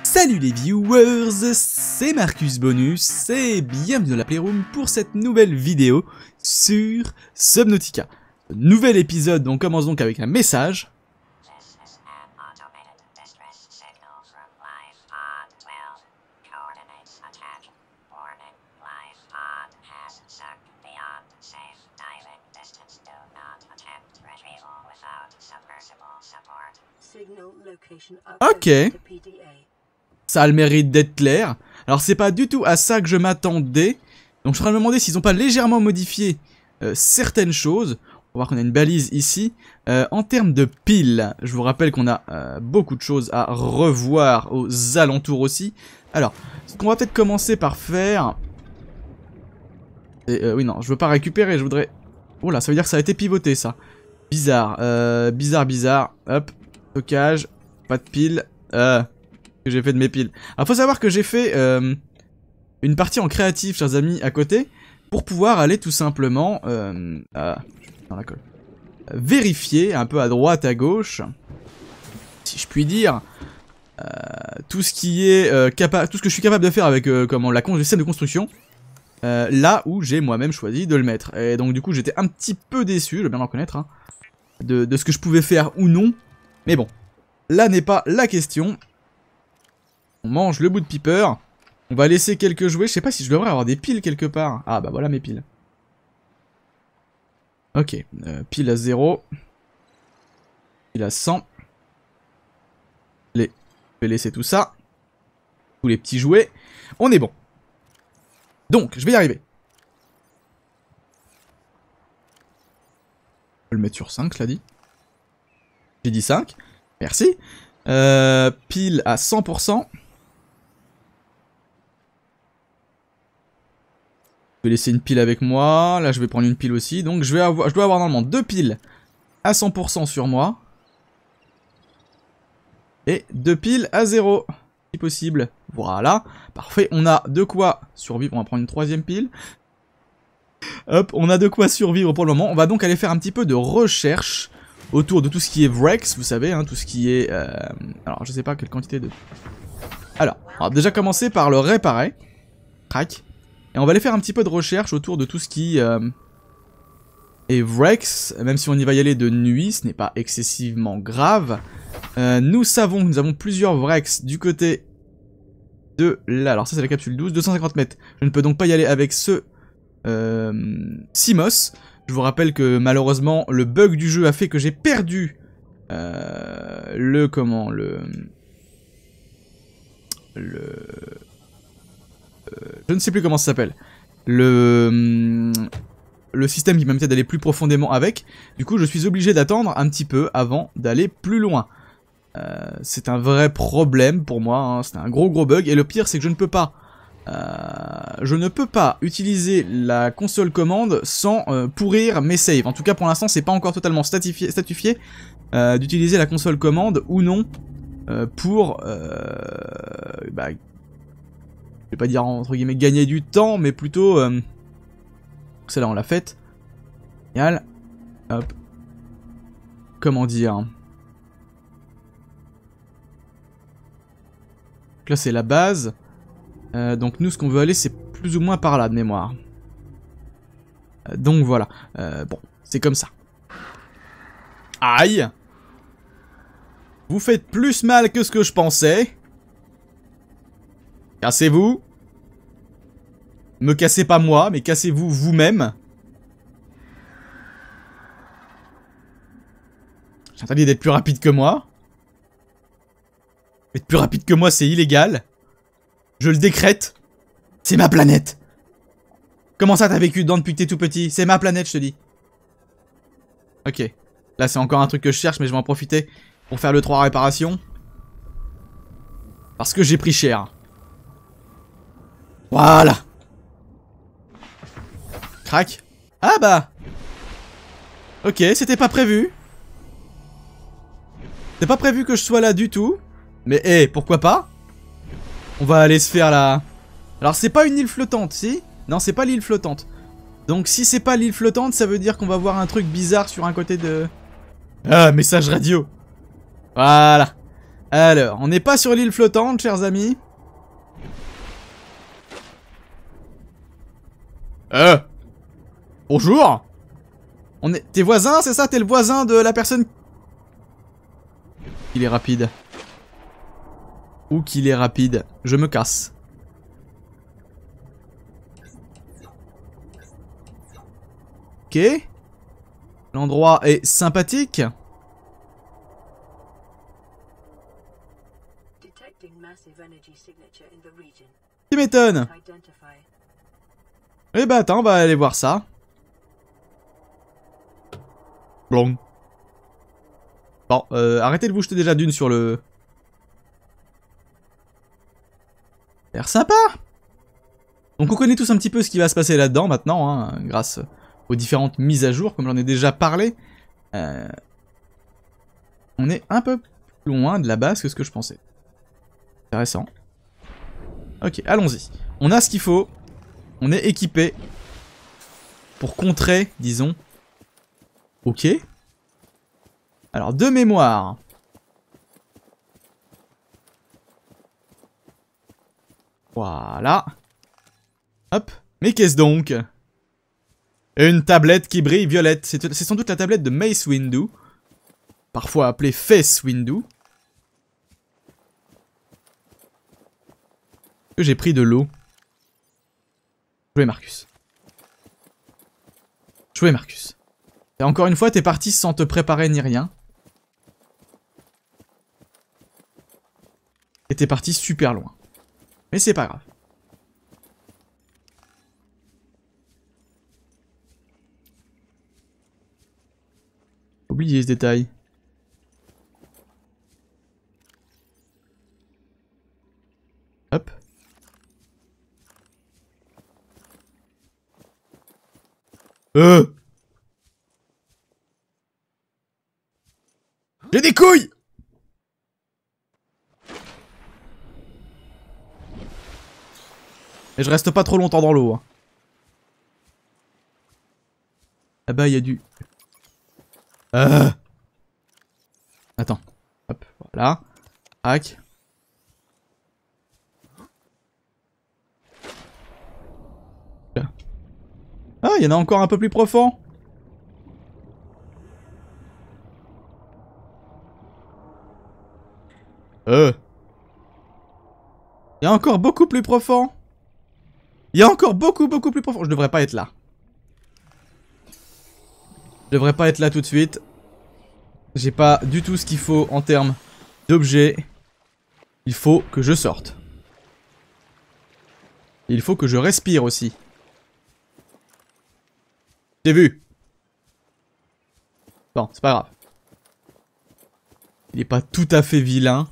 Salut les viewers, c'est Marcus Bonus et bienvenue dans la Playroom pour cette nouvelle vidéo sur Subnautica. Nouvel épisode, on commence donc avec un message. Ok. Ça a le mérite d'être clair. Alors c'est pas du tout à ça que je m'attendais. Donc je suis en train de me demander s'ils ont pas légèrement modifié certaines choses. On va voir qu'on a une balise ici. En termes de piles, je vous rappelle qu'on a beaucoup de choses à revoir aux alentours aussi. Alors, ce qu'on va peut-être commencer par faire... oui non, je veux pas récupérer, je voudrais... Oh là, ça veut dire que ça a été pivoté ça. Bizarre, bizarre. Hop, stockage, pas de piles. Que j'ai fait de mes piles. Alors faut savoir que j'ai fait une partie en créatif, chers amis, à côté, pour pouvoir aller tout simplement dans la colle. Vérifier un peu à droite, à gauche, si je puis dire, tout ce qui est tout ce que je suis capable de faire avec le système de construction, là où j'ai moi-même choisi de le mettre. Et donc du coup j'étais un petit peu déçu, je dois bien le reconnaître, hein, de ce que je pouvais faire ou non. Mais bon, là n'est pas la question. On mange le bout de piper. On va laisser quelques jouets. Je sais pas si je devrais avoir des piles quelque part. Ah bah voilà mes piles. Ok. Pile à 0. Pile à 100. Je vais laisser tout ça. Tous les petits jouets. On est bon. Donc, je vais y arriver. Je peux le mettre sur 5, cela dit. J'ai dit 5. Merci. Pile à 100%. Je vais laisser une pile avec moi. Là, je vais prendre une pile aussi. Donc, je dois avoir normalement 2 piles à 100% sur moi. Et 2 piles à 0, si possible. Voilà. Parfait. On a de quoi survivre. On va prendre une 3e pile. Hop, on a de quoi survivre pour le moment. On va donc aller faire un petit peu de recherche autour de tout ce qui est Vrex. Vous savez, hein, tout ce qui est... Alors, je sais pas quelle quantité de... Alors, on va déjà commencer par le réparer. Crac. Et on va aller faire un petit peu de recherche autour de tout ce qui est Vrex, même si on y va y aller de nuit, ce n'est pas excessivement grave. Nous savons que nous avons plusieurs Vrex du côté de là. Alors ça c'est la capsule 12, 250 mètres. Je ne peux donc pas y aller avec ce Simos. Je vous rappelle que malheureusement le bug du jeu a fait que j'ai perdu je ne sais plus comment ça s'appelle. Le système qui me permettait d'aller plus profondément avec. Du coup, je suis obligé d'attendre un petit peu avant d'aller plus loin. C'est un vrai problème pour moi. Hein. C'est un gros bug. Et le pire, c'est que je ne peux pas. Je ne peux pas utiliser la console commande sans pourrir mes saves. En tout cas, pour l'instant, c'est pas encore totalement statifié d'utiliser la console commande ou non pour... je vais pas dire entre guillemets gagner du temps, mais plutôt... Celle-là, on l'a faite. Génial. Hop. Comment dire? Donc là, c'est la base. Donc nous, ce qu'on veut aller, c'est plus ou moins par là, de mémoire. Donc voilà. Bon, c'est comme ça. Aïe! Vous faites plus mal que ce que je pensais. Cassez-vous. Me cassez pas moi, mais cassez-vous vous-même. J'ai entendu d'être plus rapide que moi. Être plus rapide que moi, c'est illégal. Je le décrète. C'est ma planète. Comment ça t'as vécu dedans depuis que t'es tout petit? C'est ma planète, je te dis. Ok. Là, c'est encore un truc que je cherche, mais je vais en profiter pour faire le 3 réparation. Parce que j'ai pris cher. Voilà. Crac. Ah bah. Ok, c'était pas prévu. C'était pas prévu que je sois là du tout. Mais hé, pourquoi pas? On va aller se faire la... Alors c'est pas une île flottante, si? Non, c'est pas l'île flottante. Donc si c'est pas l'île flottante, ça veut dire qu'on va voir un truc bizarre sur un côté de... Ah, message radio. Voilà. Alors, on n'est pas sur l'île flottante, chers amis. Bonjour. On est... T'es voisin, c'est ça? T'es le voisin de la personne... Il est rapide. Ou qu'il est rapide. Je me casse. Ok. L'endroit est sympathique. Tu m'étonnes. Eh bah attends, on va aller voir ça. Bon. Bon, arrêtez de vous jeter déjà d'une sur le... L'air sympa. Donc on connaît tous un petit peu ce qui va se passer là-dedans maintenant, hein, grâce aux différentes mises à jour, comme j'en ai déjà parlé. On est un peu plus loin de la base que ce que je pensais. Intéressant. Ok, allons-y. On a ce qu'il faut. On est équipé. Pour contrer, disons. Ok. Alors, de mémoire. Voilà. Hop. Mais qu'est-ce donc? Une tablette qui brille violette. C'est sans doute la tablette de Mace Windu. Parfois appelée Face Windu. Que j'ai pris de l'eau. Jouez Marcus. Jouez Marcus. Et encore une fois, t'es parti sans te préparer ni rien. Et t'es parti super loin. Mais c'est pas grave. Oubliez ce détail. Hop. J'ai des couilles! Et je reste pas trop longtemps dans l'eau. Hein. Là-bas, il y a du... Attends. Hop, voilà. Hack. Ah, il y en a encore un peu plus profond. Il y a encore beaucoup plus profond. Il y a encore beaucoup plus profond. Je devrais pas être là. Je devrais pas être là tout de suite. J'ai pas du tout ce qu'il faut en termes d'objets. Il faut que je sorte. Il faut que je respire aussi. J'ai vu. Bon, c'est pas grave. Il est pas tout à fait vilain.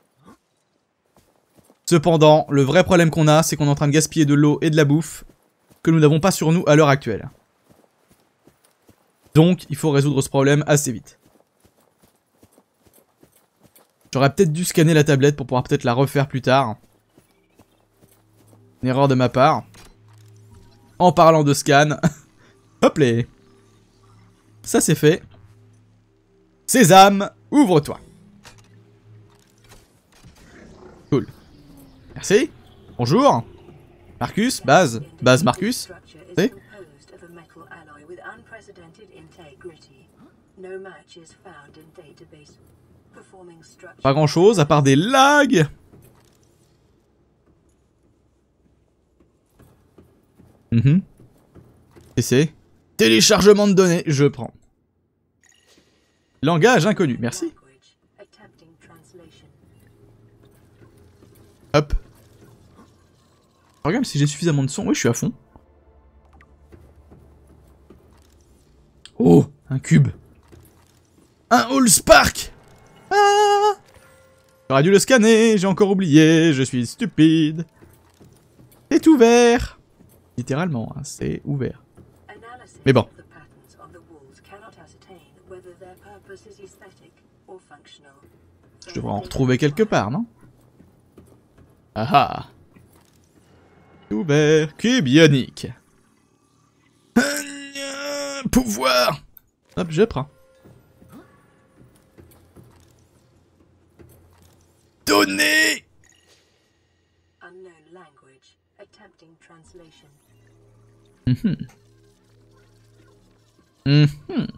Cependant, le vrai problème qu'on a, c'est qu'on est en train de gaspiller de l'eau et de la bouffe que nous n'avons pas sur nous à l'heure actuelle. Donc, il faut résoudre ce problème assez vite. J'aurais peut-être dû scanner la tablette pour pouvoir peut-être la refaire plus tard. Une erreur de ma part. En parlant de scan. Hop là. Ça c'est fait. Sésame, ouvre-toi. Cool. Merci. Bonjour. Marcus, base. Base Marcus. C'est pas grand chose à part des lags. C'est téléchargement de données, je prends. Langage inconnu, merci. Hop. Je regarde si j'ai suffisamment de son. Oui, je suis à fond. Oh, un cube. Un Allspark. Ah, j'aurais dû le scanner, j'ai encore oublié, je suis stupide. C'est ouvert. Littéralement, hein, c'est ouvert. Mais bon. Je devrais en retrouver quelque part, non? Ah ah. Ouvert. Cube ionique. Pouvoir. Hop, je prends. donner. Mhm. Mhm.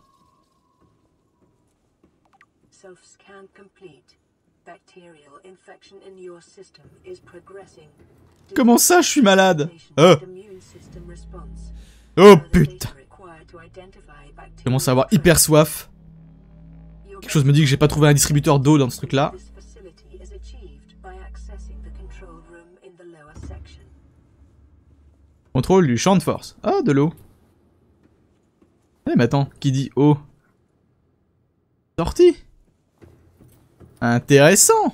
Self-scan complete. Bacterial infection in your system is progressing. Comment ça, je suis malade? Oh Oh putain. Je commence à avoir hyper soif. Quelque chose me dit que j'ai pas trouvé un distributeur d'eau dans ce truc-là. Contrôle du champ de force. Ah, de l'eau. Eh mais attends, qui dit eau? Sortie. Intéressant.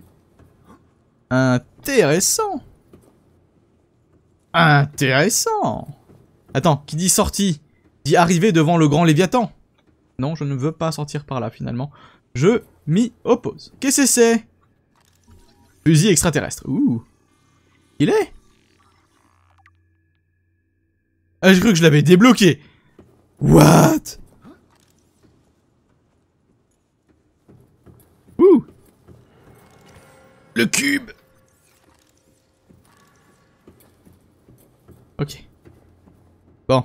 Intéressant. Intéressant. Attends, qui dit sortie? Dit arriver devant le grand Léviathan. Non, je ne veux pas sortir par là finalement. Je m'y oppose. Qu'est-ce que c'est? Fusil extraterrestre. Ouh. Il est? Ah, j'ai cru que je l'avais débloqué. What? Ouh. Le cube. Ok. Bon.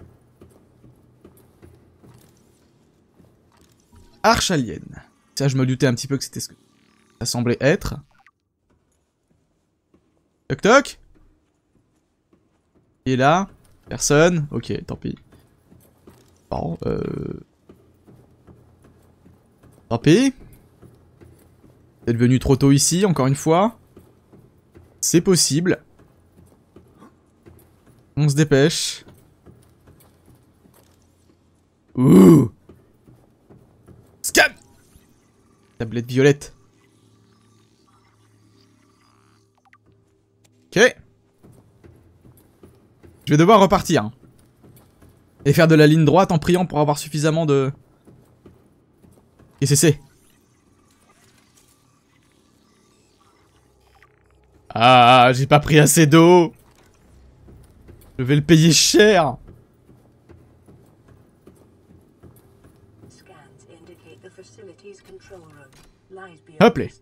Arche alien. Ça, je me doutais un petit peu que c'était ce que ça semblait être. Toc toc. Il est là. Personne. Ok, tant pis. Bon, tant pis. C'est devenu trop tôt ici, encore une fois. C'est possible. On se dépêche. Ouh. Scan. Tablette violette. Ok. Je vais devoir repartir. Hein. Et faire de la ligne droite en priant pour avoir suffisamment de... Qu'est-ce que c'est? Ah, j'ai pas pris assez d'eau. Je vais le payer cher. Hop là.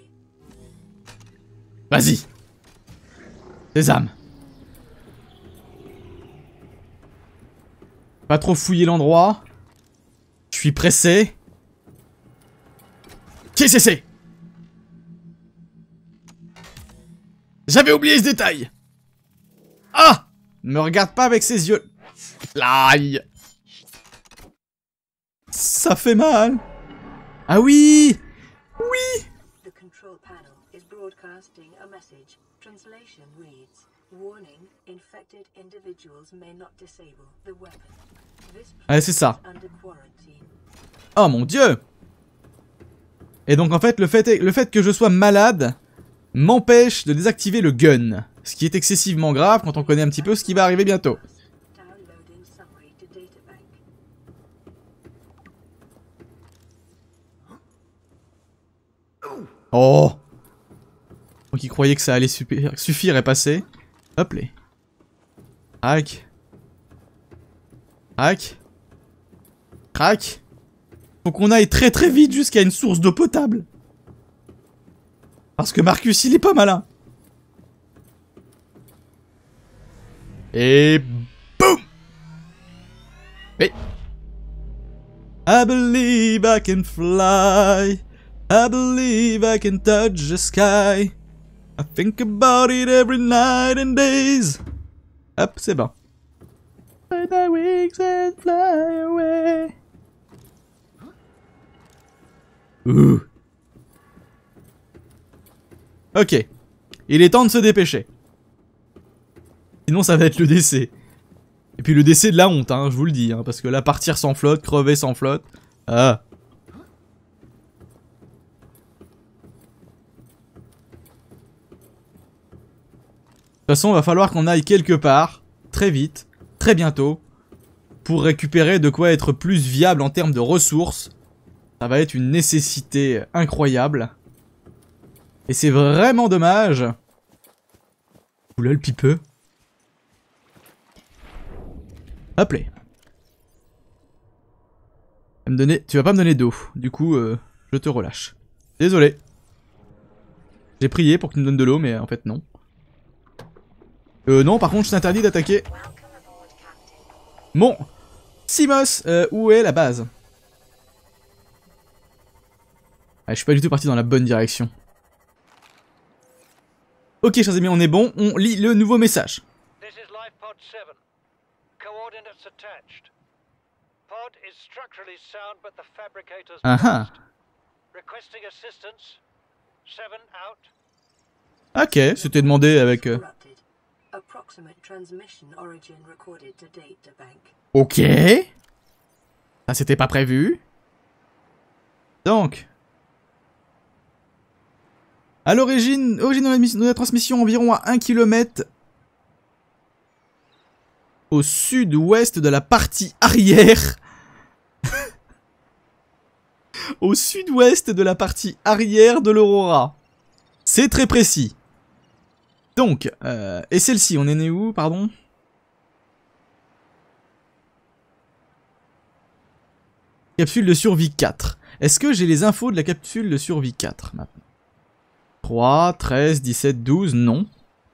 Vas-y. Sésame. Pas trop fouiller l'endroit. Je suis pressé. Qu'est-ce que c'est? J'avais oublié ce détail. Ah! Ne me regarde pas avec ses yeux. Aïe. Ça fait mal. Ah oui! Oui! Ah, c'est ça. Oh mon dieu! Et donc en fait, le fait que je sois malade m'empêche de désactiver le gun. Ce qui est excessivement grave quand on connaît un petit peu ce qui va arriver bientôt. Oh! Donc il croyait que ça allait suffire et passer. Hop là. Crac. Crac. Crac. Faut qu'on aille très très vite jusqu'à une source d'eau potable. Parce que Marcus il est pas malin. Et boum! Mais... I believe I can fly. I believe I can touch the sky. I think about it every night and days. Hop, c'est bon. Spread my wings and fly away. Ouh. Ok. Il est temps de se dépêcher. Sinon ça va être le décès. Et puis le décès de la honte, hein, je vous le dis. Hein, parce que là, partir sans flotte, crever sans flotte... Ah. De toute façon, il va falloir qu'on aille quelque part, très vite, très bientôt, pour récupérer de quoi être plus viable en termes de ressources. Ça va être une nécessité incroyable. Et c'est vraiment dommage. Oula le pipeux. Hop là. Tu vas pas me donner d'eau. Du coup, je te relâche. Désolé. J'ai prié pour qu'il me donne de l'eau, mais en fait non. Non, par contre, je t'interdis d'attaquer. Bon. Simos, où est la base? Ah, je suis pas du tout parti dans la bonne direction. Ok, chers amis, on est bon. On lit le nouveau message. This is Life Pod 7. Coordinates attached. Pod is structurally sound, but the fabricator's Ah requesting assistance. 7 out. ah. Ok, c'était demandé avec... Interrupted. Approximate transmission origin recorded to data bank. Ok. Ça, c'était pas prévu. Donc... À l'origine de la transmission environ à 1 km au sud-ouest de la partie arrière. Au sud-ouest de la partie arrière de l'Aurora. C'est très précis. Donc, et celle-ci, on est né où, pardon? Capsule de survie 4. Est-ce que j'ai les infos de la capsule de survie 4 maintenant? 3, 13, 17, 12, non.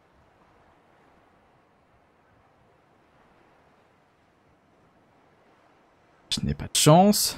Je n'ai pas de chance.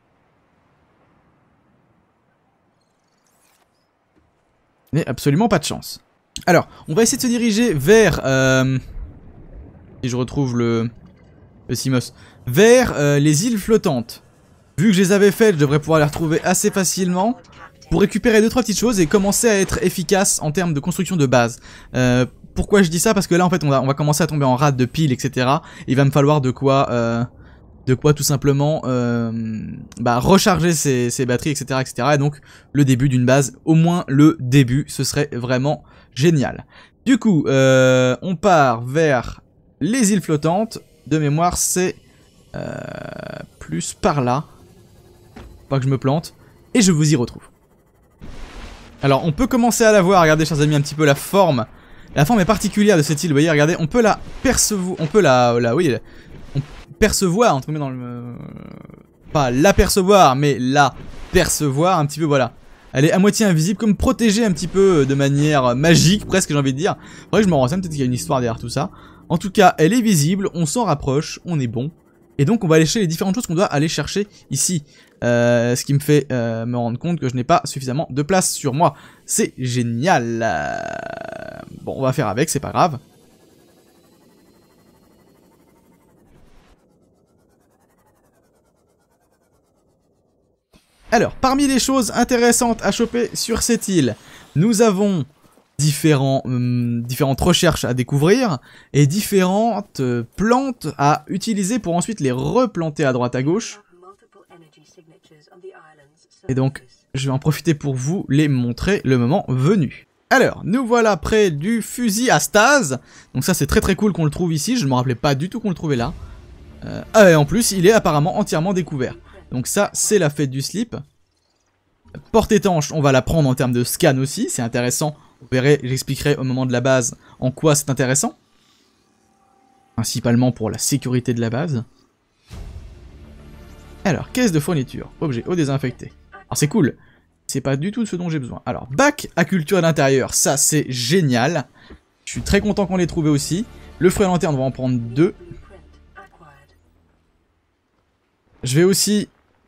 Je n'ai absolument pas de chance. Alors, on va essayer de se diriger vers... si je retrouve le Simos. Vers les îles flottantes. Vu que je les avais faites, je devrais pouvoir les retrouver assez facilement. Pour récupérer 2-3 petites choses et commencer à être efficace en termes de construction de base. Pourquoi je dis ça? Parce que là en fait on va commencer à tomber en rade de piles, etc. Il va me falloir de quoi tout simplement recharger ces batteries, etc., etc. Et donc le début d'une base, au moins le début, ce serait vraiment génial. Du coup, on part vers les îles flottantes. De mémoire, c'est plus par là. Pas que je me plante. Et je vous y retrouve. Alors on peut commencer à la voir, regardez chers amis un petit peu la forme. La forme est particulière de cette île, vous voyez, regardez, on peut la percevoir, on percevoir, entre guillemets dans le... Pas l'apercevoir, mais la percevoir un petit peu, voilà. Elle est à moitié invisible, comme protégée un petit peu de manière magique, presque j'ai envie de dire. Faudrait que je me renseigne, peut-être qu'il y a une histoire derrière tout ça. En tout cas, elle est visible, on s'en rapproche, on est bon. Et donc on va aller chercher les différentes choses qu'on doit aller chercher ici. Ce qui me fait me rendre compte que je n'ai pas suffisamment de place sur moi. C'est génial. Bon, on va faire avec, c'est pas grave. Alors, parmi les choses intéressantes à choper sur cette île, nous avons différentes recherches à découvrir et différentes plantes à utiliser pour ensuite les replanter à droite à gauche. Et donc, je vais en profiter pour vous les montrer le moment venu. Alors, nous voilà près du fusil à stase. Donc ça, c'est très très cool qu'on le trouve ici. Je ne me rappelais pas du tout qu'on le trouvait là. Et en plus, il est apparemment entièrement découvert. Donc ça, c'est la fête du slip. Porte étanche, on va la prendre en termes de scan aussi. C'est intéressant. Vous verrez, j'expliquerai au moment de la base en quoi c'est intéressant. Principalement pour la sécurité de la base. Alors, caisse de fourniture, objet eau désinfecté. Alors c'est cool, c'est pas du tout ce dont j'ai besoin. Alors, bac à culture à l'intérieur, ça c'est génial. Je suis très content qu'on l'ait trouvé aussi. Le fruit à lanterne, on va en prendre 2. Je vais aussi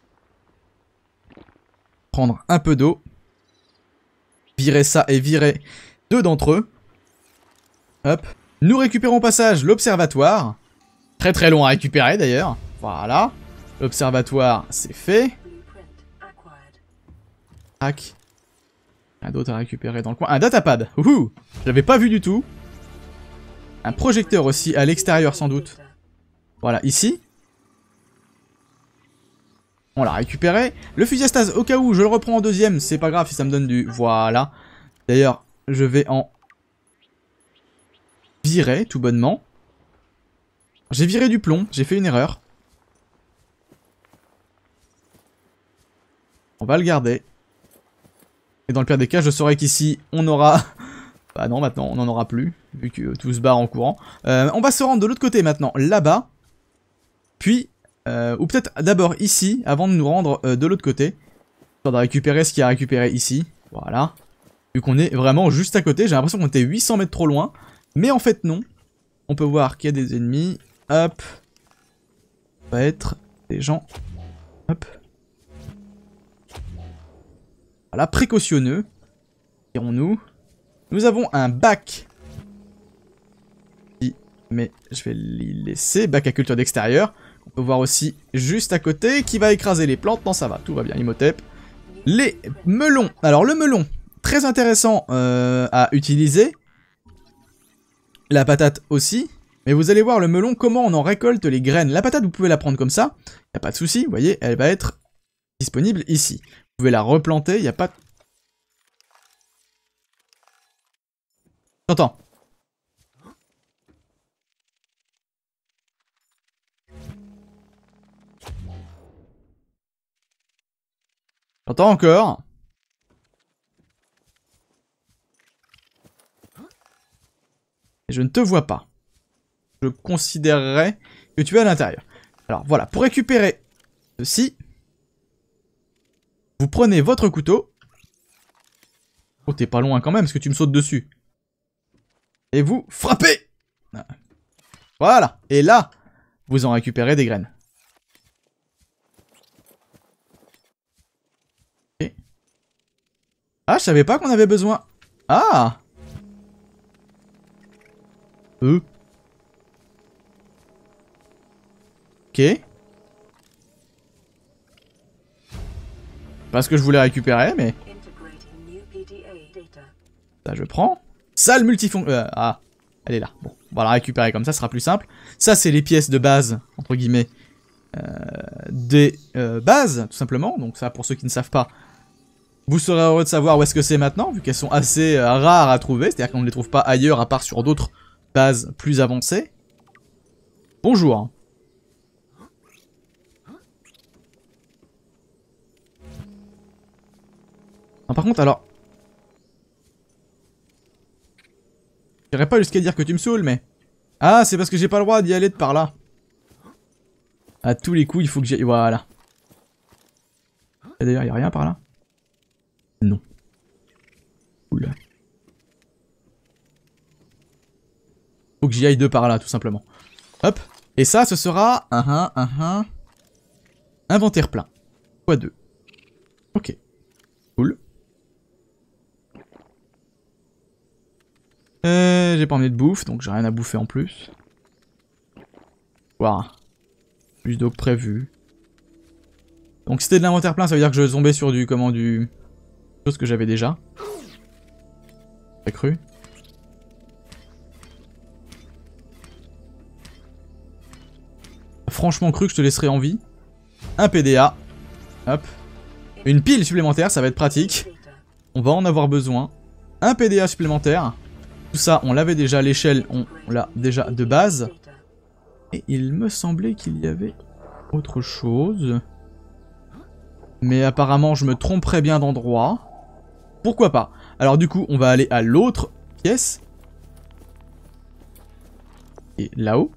prendre un peu d'eau. Virer ça et virer 2 d'entre eux. Hop. Nous récupérons au passage l'observatoire. Très très long à récupérer d'ailleurs. Voilà. L'observatoire, c'est fait. Tac. Un d'autre à récupérer dans le coin. Un datapad. Ouhou. Je l'avais pas vu du tout. Un projecteur aussi à l'extérieur sans doute. Voilà, ici. On l'a récupéré. Le fusil à stase, au cas où je le reprends en deuxième, c'est pas grave si ça me donne du... Voilà. D'ailleurs, je vais en virer tout bonnement. J'ai viré du plomb, j'ai fait une erreur. On va le garder. Et dans le pire des cas, je saurai qu'ici, on aura... Bah non, maintenant, on n'en aura plus, vu que tout se barre en courant. On va se rendre de l'autre côté maintenant, là-bas. Puis, ou peut-être d'abord ici, avant de nous rendre de l'autre côté. On va récupérer ce qu'il y a à récupérer ici. Voilà. Vu qu'on est vraiment juste à côté, j'ai l'impression qu'on était 800 mètres trop loin. Mais en fait non. On peut voir qu'il y a des ennemis. Hop. Ça va être des gens. Hop. Voilà, précautionneux. Dirons-nous. Nous avons un bac. Mais je vais l'y laisser. Bac à culture d'extérieur. On peut voir aussi juste à côté qui va écraser les plantes. Non, ça va, tout va bien, Imhotep. Les melons. Alors, le melon, très intéressant à utiliser. La patate aussi. Mais vous allez voir le melon, comment on en récolte les graines. La patate, vous pouvez la prendre comme ça. Il n'y a pas de souci. Vous voyez, elle va être disponible ici. Vous pouvez la replanter. Il n'y a pas de... J'entends. J'entends encore. Et je ne te vois pas. Je considérerais que tu es à l'intérieur. Alors voilà, pour récupérer ceci, vous prenez votre couteau. Oh, t'es pas loin quand même, parce que tu me sautes dessus. Et vous frappez. Voilà. Et là, vous en récupérez des graines. Okay. Ah, je savais pas qu'on avait besoin. Ah. Ok. Pas ce que je voulais récupérer, mais... Ça, je prends. Salle multifonction... ah, elle est là. Bon, on va la récupérer comme ça, ce sera plus simple. Ça, c'est les pièces de base, entre guillemets, des bases, tout simplement. Donc ça, pour ceux qui ne savent pas, vous serez heureux de savoir où est-ce que c'est maintenant, vu qu'elles sont assez rares à trouver. C'est-à-dire qu'on ne les trouve pas ailleurs, à part sur d'autres bases plus avancées. Bonjour. Ah, par contre, alors... J'irais pas jusqu'à dire que tu me saoules, mais... Ah, c'est parce que j'ai pas le droit d'y aller de par là. À tous les coups, il faut que j'y aille... Voilà. Et d'ailleurs, y'a rien par là? Non. Cool. Faut que j'y aille de par là, tout simplement. Hop. Et ça, ce sera... Inventaire plein. x2. Ok. Cool. J'ai pas emmené de bouffe, donc j'ai rien à bouffer en plus. Waouh. Plus d'eau que prévu. Donc si c'était de l'inventaire plein, ça veut dire que je tombais sur du... Comment du... chose que j'avais déjà. T'as cru? Franchement cru que je te laisserais en vie. Un PDA. Hop. Une pile supplémentaire, ça va être pratique. On va en avoir besoin. Un PDA supplémentaire. Tout ça, on l'avait déjà, l'échelle, on l'a déjà de base. Et il me semblait qu'il y avait autre chose. Mais apparemment, je me tromperais bien d'endroit. Pourquoi pas? Alors du coup, on va aller à l'autre pièce. Et là-haut.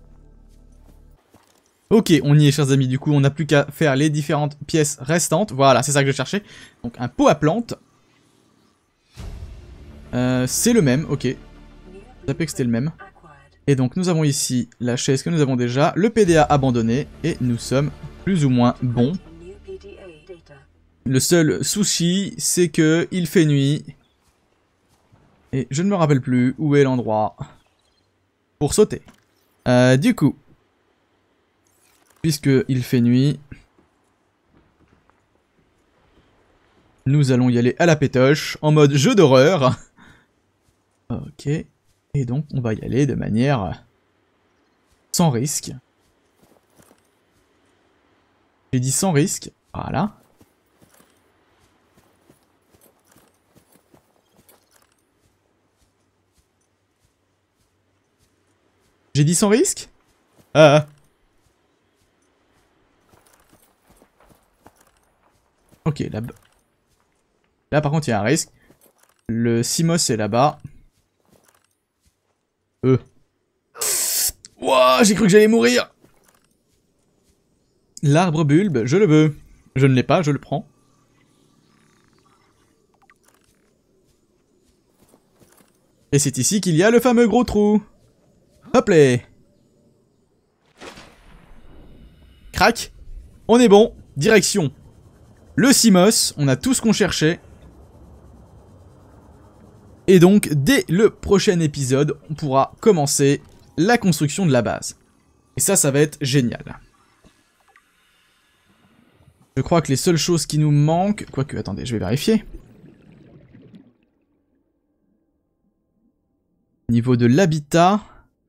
Ok, on y est, chers amis. Du coup, on n'a plus qu'à faire les différentes pièces restantes. Voilà, c'est ça que je cherchais. Donc, un pot à plantes. C'est le même, ok. Je savais que c'était le même. Et donc, nous avons ici la chaise que nous avons déjà. Le PDA abandonné. Et nous sommes plus ou moins bons. Le seul souci, c'est que il fait nuit. Et je ne me rappelle plus où est l'endroit pour sauter. Du coup... Puisque il fait nuit, nous allons y aller à la pétoche, en mode jeu d'horreur. Ok, et donc on va y aller de manière sans risque. J'ai dit sans risque, voilà. J'ai dit sans risque? Ah. Ok, là par contre il y a un risque. Le Simos est là-bas. Wouah, j'ai cru que j'allais mourir. L'arbre bulbe, je le veux. Je ne l'ai pas, je le prends. Et c'est ici qu'il y a le fameux gros trou. Hop là. Crac. On est bon. Direction. Le Simos. On a tout ce qu'on cherchait. Et donc, dès le prochain épisode, on pourra commencer la construction de la base. Et ça va être génial. Je crois que les seules choses qui nous manquent... Quoique, attendez, je vais vérifier. Au niveau de l'habitat...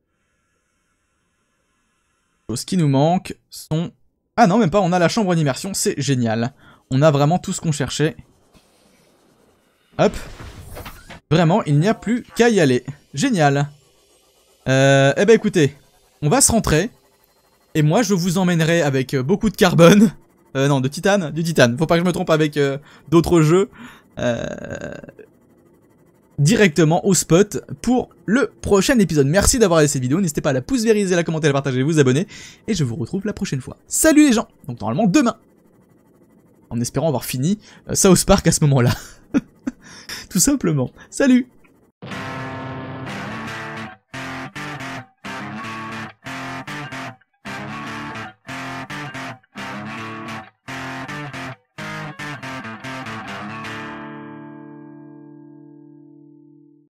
Les choses qui nous manquent sont... Ah non, même pas, on a la chambre d'immersion, c'est génial. On a vraiment tout ce qu'on cherchait. Hop. Vraiment, il n'y a plus qu'à y aller. Génial. Eh ben écoutez, on va se rentrer. Et moi, je vous emmènerai avec beaucoup de carbone. Non, de titane. Du titane. Faut pas que je me trompe avec d'autres jeux. Directement au spot pour le prochain épisode. Merci d'avoir regardé cette vidéo. N'hésitez pas à la pouce vériser, la commenter, la partager, vous abonner. Et je vous retrouve la prochaine fois. Salut les gens. Donc normalement demain. En espérant avoir fini South Park à ce moment-là. Tout simplement. Salut.